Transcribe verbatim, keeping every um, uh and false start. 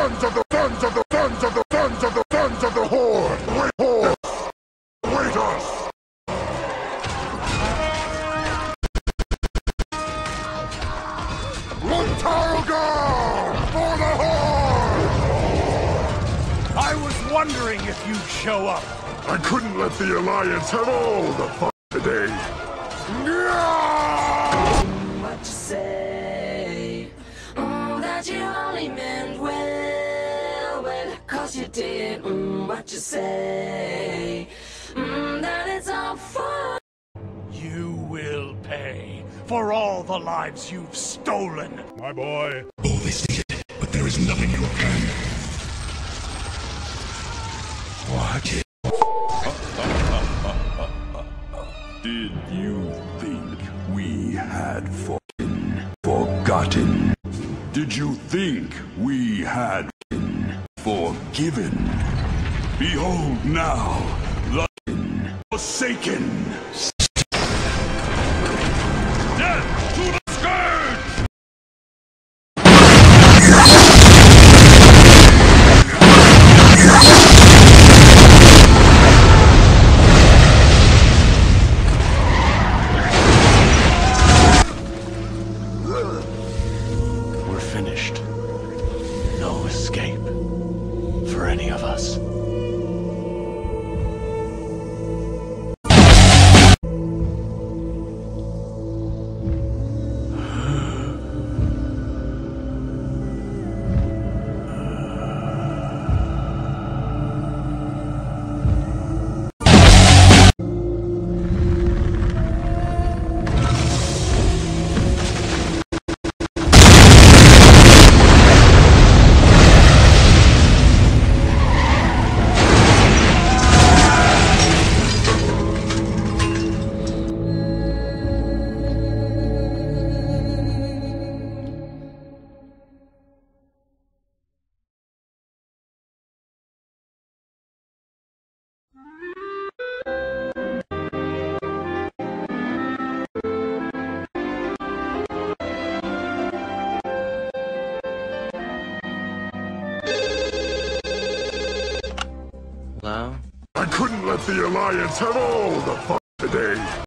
sons of the sons of the sons of the sons of the sons of the Horde! Wait, Horde! Wait us! Luntarga! For the Horde! I was wondering if you'd show up. I couldn't let the Alliance have all the fun today. What you say? Mm, that you only meant well, well, cause you did. Mm, what you say? Mm, that it's all fun. You will pay for all the lives you've stolen. My boy. All this is it, but there is nothing you can. Watch it. Did you think we had forgotten? Forgotten? Did you think we had forgiven? Behold now, the forsaken. Death to the scourge! We're finished. No escape for any of us. Hello? I couldn't let the Alliance have all the fun today.